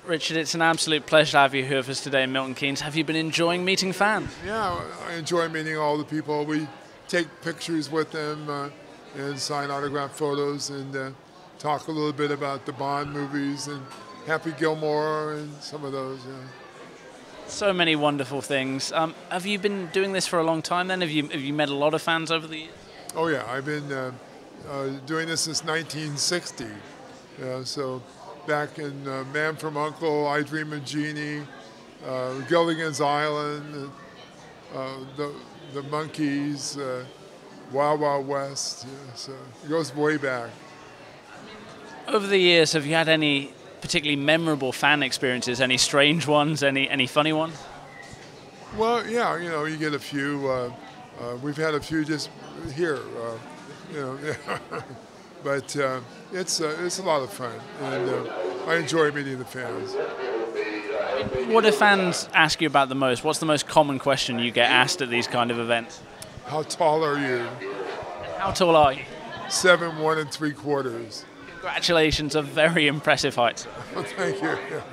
Richard, it's an absolute pleasure to have you here with us today in Milton Keynes. Have you been enjoying meeting fans? Yeah, I enjoy meeting all the people. We take pictures with them and sign autograph photos and talk a little bit about the Bond movies and Happy Gilmore and some of those. Yeah. So many wonderful things. Have you been doing this for a long time then? Have you met a lot of fans over the years? Oh yeah, I've been doing this since 1960. So back in Man from U.N.C.L.E., I Dream of Jeannie, Gilligan's Island, the Monkees, Wild Wild West. Yeah, so it goes way back. Over the years, have you had any particularly memorable fan experiences? Any strange ones? Any funny ones? Well, yeah, you get a few. We've had a few just here, but it's a lot of fun, and I enjoy meeting the fans. What do fans ask you about the most? What's the most common question you get asked at these kind of events? How tall are you? How tall are you? 7'1" and 3/4. Congratulations, a very impressive height. Thank you. Yeah.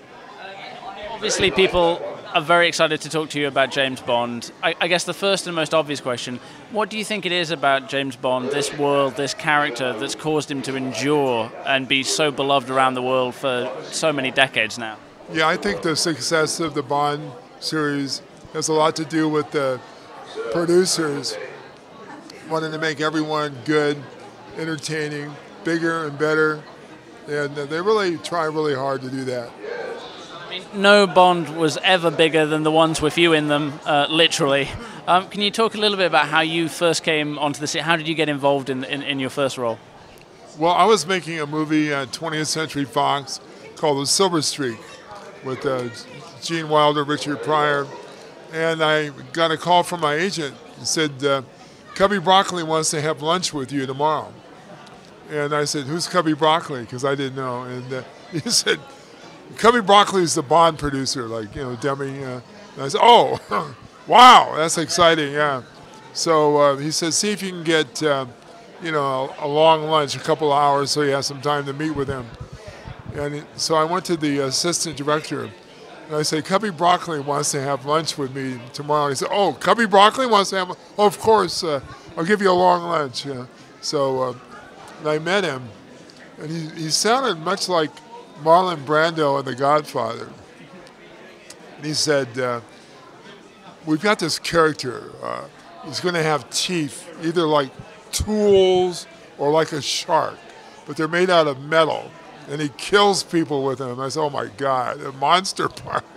Obviously, people are very excited to talk to you about James Bond. I guess the first and most obvious question, what do you think it is about James Bond, this world, this character, that's caused him to endure and be so beloved around the world for so many decades now? Yeah, I think the success of the Bond series has a lot to do with the producers wanting to make everyone good, entertaining, bigger and better, and they really try really hard to do that. I mean, no Bond was ever bigger than the ones with you in them, literally. Can you talk a little bit about how you first came onto the scene? How did you get involved in your first role? Well, I was making a movie at 20th Century Fox called The Silver Streak with Gene Wilder, Richard Pryor, and I got a call from my agent and said, Cubby Broccoli wants to have lunch with you tomorrow. And I said, who's Cubby Broccoli? Because I didn't know. And he said, Cubby Broccoli is the Bond producer, Demi. And I said, oh, wow, that's exciting, yeah. So he said, see if you can get, a long lunch, a couple of hours, so you have some time to meet with him. And so I went to the assistant director, and I said, Cubby Broccoli wants to have lunch with me tomorrow. He said, oh, Cubby Broccoli wants to have, oh, of course, I'll give you a long lunch. Yeah. So and I met him, and he sounded much like Marlon Brando in The Godfather. And he said, we've got this character. He's going to have teeth, either like tools or like a shark, but they're made out of metal, and he kills people with them. I said, oh my God, a monster part.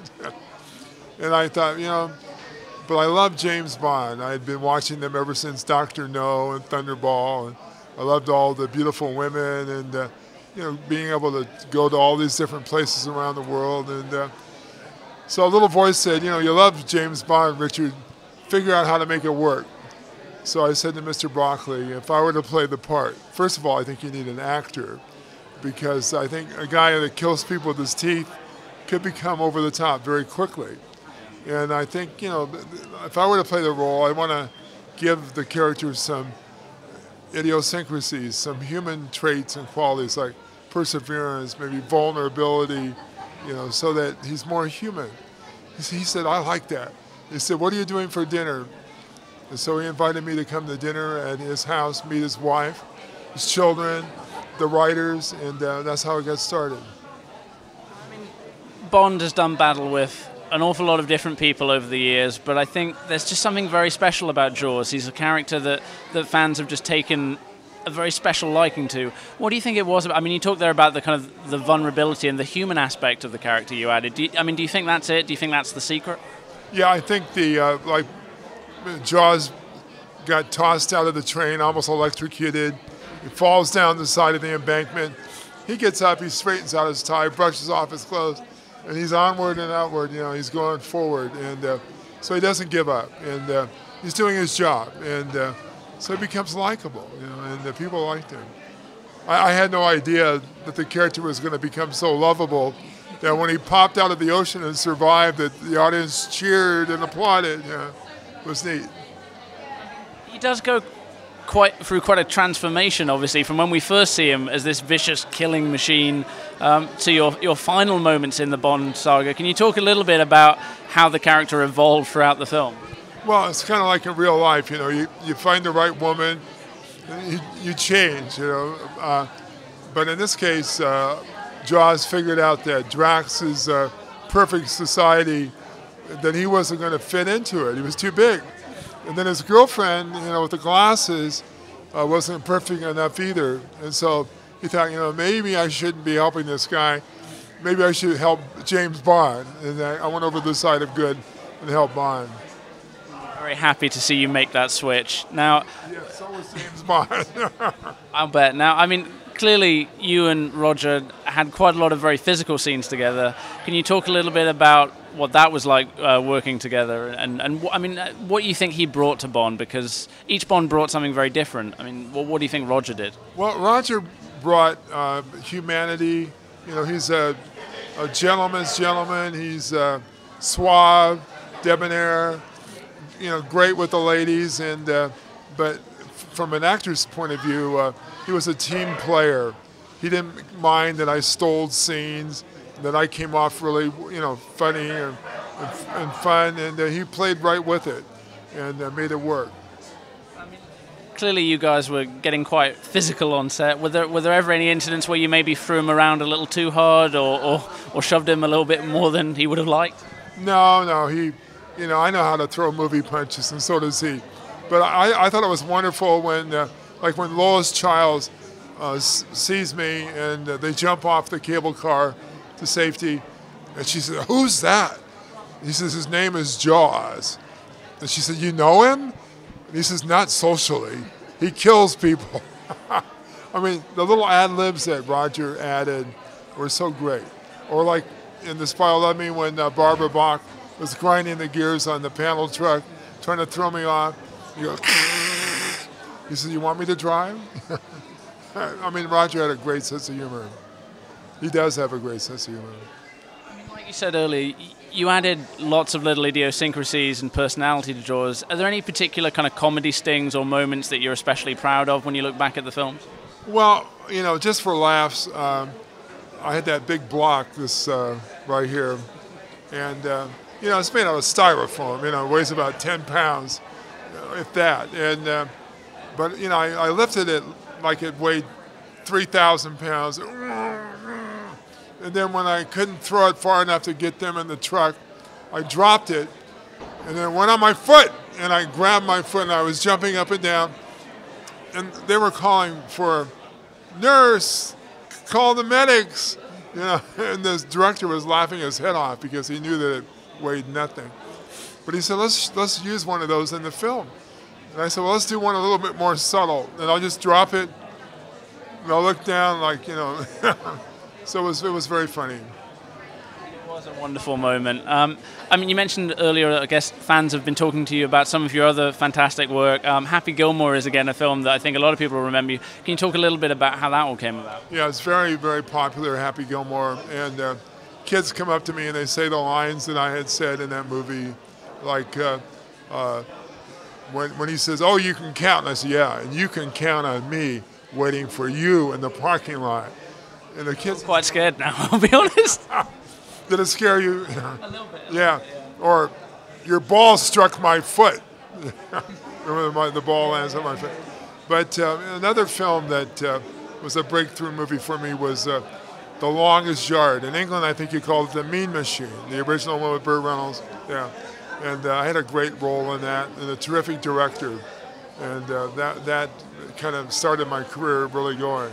And I thought, but I love James Bond. I had been watching them ever since Dr. No and Thunderball, and I loved all the beautiful women and, being able to go to all these different places around the world. And so a little voice said, you love James Bond, Richard. Figure out how to make it work. So I said to Mr. Broccoli, if I were to play the part, first of all, I think you need an actor, because I think a guy that kills people with his teeth could become over the top very quickly. And I think, if I were to play the role, I want to give the character some idiosyncrasies, some human traits and qualities like perseverance, maybe vulnerability, so that he's more human. He said, I like that. He said, what are you doing for dinner? And so he invited me to come to dinner at his house, meet his wife, his children, the writers, and that's how it got started. Bond has done battle with an awful lot of different people over the years, but I think there's just something very special about Jaws. He's a character that fans have just taken a very special liking to. What do you think it was about? I mean, you talked there about the kind of the vulnerability and the human aspect of the character you added. Do you think that's it? Do you think that's the secret? Yeah, I think Jaws got tossed out of the train, almost electrocuted. He falls down the side of the embankment. He gets up, he straightens out his tie, brushes off his clothes, and he's onward and outward. He's going forward, and so he doesn't give up, and he's doing his job, and so he becomes likable, and people liked him. I had no idea that the character was going to become so lovable that when he popped out of the ocean and survived, that the audience cheered and applauded. It was neat. He does go through quite a transformation, obviously, from when we first see him as this vicious killing machine to your final moments in the Bond saga. Can you talk a little bit about how the character evolved throughout the film? Well, it's kind of like in real life, you find the right woman, you change, but in this case, Jaws figured out that Drax's perfect society, that he wasn't going to fit into it. He was too big. And then his girlfriend, with the glasses, wasn't perfect enough either. And so he thought, maybe I shouldn't be helping this guy. Maybe I should help James Bond. And I went over the side of good and helped Bond. Very happy to see you make that switch. Now, yeah, so was James Bond. I'll bet. Now, I mean, clearly you and Roger had quite a lot of very physical scenes together. Can you talk a little bit about what that was like working together, and what you think he brought to Bond? Because each Bond brought something very different. I mean, what do you think Roger did? Well, Roger brought humanity. He's a gentleman's gentleman. He's suave, debonair. Great with the ladies, but from an actor's point of view, he was a team player. He didn't mind that I stole scenes, that I came off really, funny and fun, and he played right with it and made it work. Clearly, you guys were getting quite physical on set. Were there ever any incidents where you maybe threw him around a little too hard, or shoved him a little bit more than he would have liked? No, he. I know how to throw movie punches, and so does he. But I thought it was wonderful when Lois Childs sees me and they jump off the cable car to safety, and she said, "Who's that?" He says, "His name is Jaws." And she said, "You know him?" And he says, "Not socially. He kills people." I mean, the little ad-libs that Roger added were so great. Or like in The Spy Who Loved Me when Barbara Bach was grinding the gears on the panel truck, trying to throw me off. He goes, he said, "You want me to drive?" I mean, Roger had a great sense of humor. He does have a great sense of humor. I mean, like you said earlier, you added lots of little idiosyncrasies and personality to Jaws. Are there any particular kind of comedy stings or moments that you're especially proud of when you look back at the films? Well, just for laughs, I had that big block, this right here, and it's made out of styrofoam. It weighs about 10 pounds, if that. And but I lifted it like it weighed 3,000 pounds. And then when I couldn't throw it far enough to get them in the truck, I dropped it, and then it went on my foot. And I grabbed my foot, and I was jumping up and down. And they were calling for nurse, call the medics. And the director was laughing his head off because he knew that it weighed nothing. But he said, let's use one of those in the film. And I said, well, let's do one a little bit more subtle. And I'll just drop it, and I'll look down like, So it was very funny. It was a wonderful moment. I mean, you mentioned earlier, I guess fans have been talking to you about some of your other fantastic work. Happy Gilmore is, again, a film that I think a lot of people will remember you. Can you talk a little bit about how that all came about? Yeah, it's very, very popular, Happy Gilmore. And kids come up to me and they say the lines that I had said in that movie, like when he says, "Oh, you can count." And I say, "Yeah, and you can count on me waiting for you in the parking lot." And the kids... I'm quite scared now, I'll be honest. Did it scare you? A little bit. Yeah. Or your ball struck my foot. Remember the ball lands on my foot. But another film that was a breakthrough movie for me was The Longest Yard. In England, I think you called it The Mean Machine, the original one with Burt Reynolds. Yeah. And I had a great role in that, and a terrific director. And that kind of started my career really going.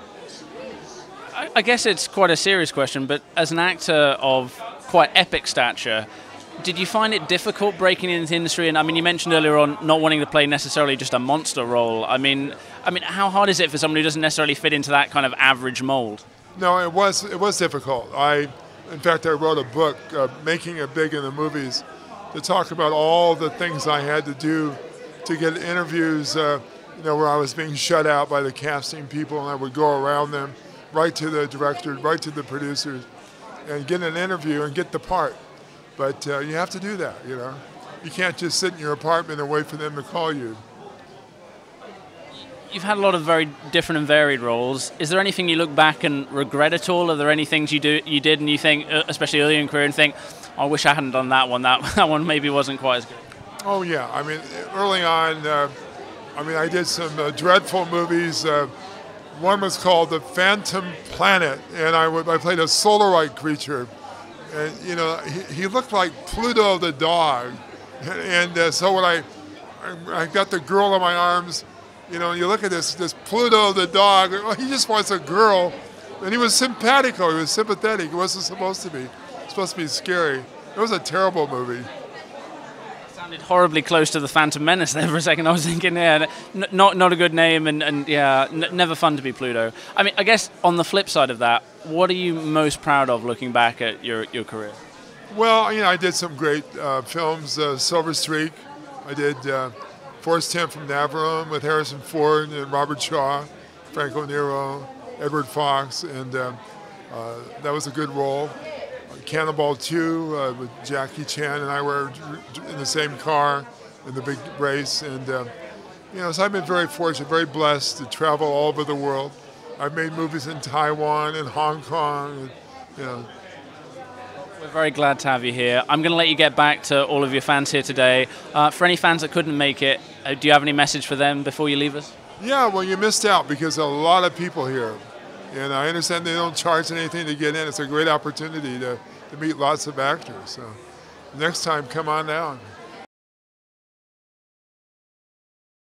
I guess it's quite a serious question, but as an actor of quite epic stature, did you find it difficult breaking into the industry? And I mean, you mentioned earlier on not wanting to play necessarily just a monster role. I mean, how hard is it for someone who doesn't necessarily fit into that kind of average mold? No, it was difficult. In fact, I wrote a book, Making It Big in the Movies, to talk about all the things I had to do to get interviews, where I was being shut out by the casting people, and I would go around them, right to the director, right to the producers, and get an interview and get the part. But you have to do that, You can't just sit in your apartment and wait for them to call you. you've had a lot of very different and varied roles. Is there anything you look back and regret at all? Are there any things you did and you think, especially early in your career, and think, I wish I hadn't done that one. That one maybe wasn't quite as good. Oh yeah, I mean, early on, I did some dreadful movies. One was called The Phantom Planet, and I played a Solarite creature, and he looked like Pluto the dog, and so when I got the girl in my arms, you look at this Pluto the dog. He just wants a girl, and he was simpatico. He was sympathetic. He wasn't supposed to be. Supposed to be scary. It was a terrible movie. Sounded horribly close to the Phantom Menace there for a second. I was thinking, yeah, not a good name, and yeah, never fun to be Pluto. I mean, I guess on the flip side of that, what are you most proud of looking back at your career? Well, I did some great films. Silver Streak. I did Force 10 from Navarone with Harrison Ford and Robert Shaw, Franco Nero, Edward Fox, and that was a good role. Cannonball 2 with Jackie Chan and I were in the same car in the big race, and so I've been very fortunate, very blessed to travel all over the world. I've made movies in Taiwan and Hong Kong, and, We're very glad to have you here. I'm going to let you get back to all of your fans here today. For any fans that couldn't make it, do you have any message for them before you leave us? Yeah, well, you missed out because a lot of people here. And I understand they don't charge anything to get in. It's a great opportunity to meet lots of actors. So next time, come on down.